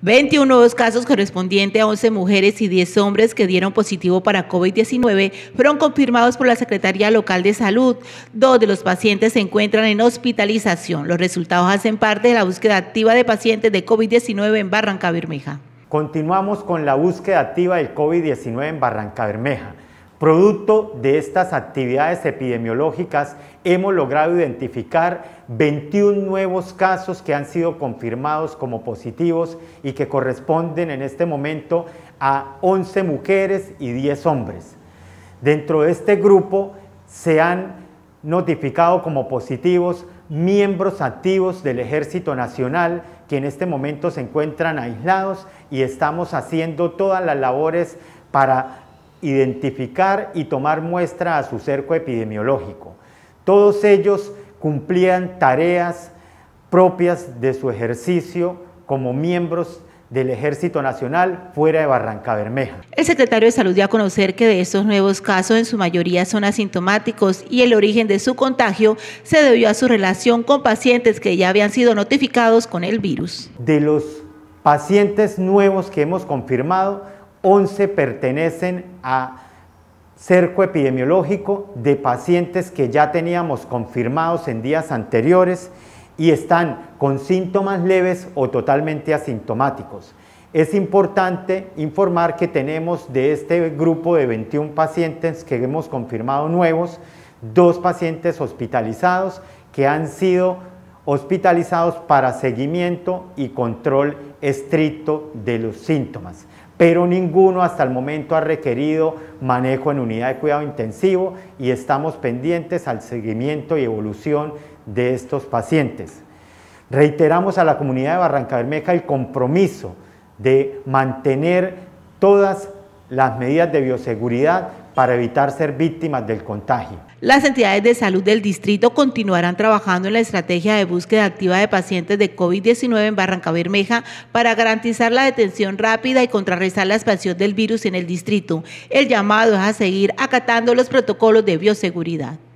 21 nuevos casos correspondientes a 11 mujeres y 10 hombres que dieron positivo para COVID-19 fueron confirmados por la Secretaría Local de Salud. 2 de los pacientes se encuentran en hospitalización. Los resultados hacen parte de la búsqueda activa de pacientes de COVID-19 en Barrancabermeja. Continuamos con la búsqueda activa del COVID-19 en Barrancabermeja. Producto de estas actividades epidemiológicas, hemos logrado identificar 21 nuevos casos que han sido confirmados como positivos y que corresponden en este momento a 11 mujeres y 10 hombres. Dentro de este grupo se han notificado como positivos miembros activos del Ejército Nacional que en este momento se encuentran aislados y estamos haciendo todas las labores para identificar y tomar muestra a su cerco epidemiológico. Todos ellos cumplían tareas propias de su ejercicio como miembros del Ejército Nacional fuera de Barrancabermeja. El secretario de Salud dio a conocer que de estos nuevos casos en su mayoría son asintomáticos y el origen de su contagio se debió a su relación con pacientes que ya habían sido notificados con el virus. De los pacientes nuevos que hemos confirmado, 11 pertenecen a cerco epidemiológico de pacientes que ya teníamos confirmados en días anteriores y están con síntomas leves o totalmente asintomáticos. Es importante informar que tenemos de este grupo de 21 pacientes que hemos confirmado nuevos, 2 pacientes hospitalizados que han sido hospitalizados para seguimiento y control estricto de los síntomas, pero ninguno hasta el momento ha requerido manejo en unidad de cuidado intensivo y estamos pendientes al seguimiento y evolución de estos pacientes. Reiteramos a la comunidad de Barrancabermeja el compromiso de mantener todas las medidas de bioseguridad para evitar ser víctimas del contagio. Las entidades de salud del distrito continuarán trabajando en la estrategia de búsqueda activa de pacientes de COVID-19 en Barrancabermeja para garantizar la detención rápida y contrarrestar la expansión del virus en el distrito. El llamado es a seguir acatando los protocolos de bioseguridad.